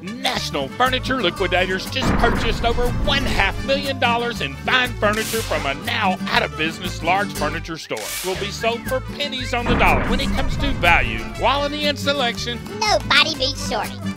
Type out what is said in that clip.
National Furniture Liquidators just purchased over $1.5 million in fine furniture from a now out-of-business large furniture store. Will be sold for pennies on the dollar when it comes to value, quality, and selection. Nobody beats Shorty.